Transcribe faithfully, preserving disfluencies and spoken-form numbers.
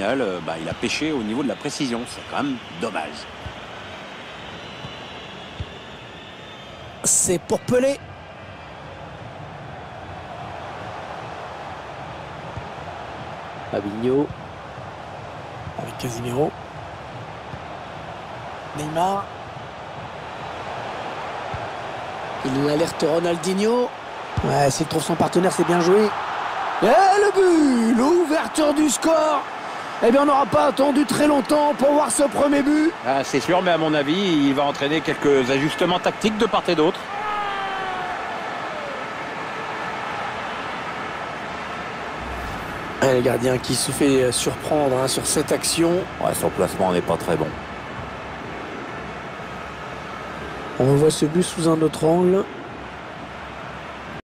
Euh, bah, il a pêché au niveau de la précision, c'est quand même dommage. C'est pour Pelé. Fabinho. Avec Casemiro. Neymar. Il alerte Ronaldinho. Ouais, s'il trouve son partenaire, c'est bien joué. Et le but, l'ouverture du score. Eh bien, on n'aura pas attendu très longtemps pour voir ce premier but. Ah, c'est sûr, mais à mon avis, il va entraîner quelques ajustements tactiques de part et d'autre. Et le gardien qui se fait surprendre hein, sur cette action. Ouais, son placement n'est pas très bon. On revoit ce but sous un autre angle.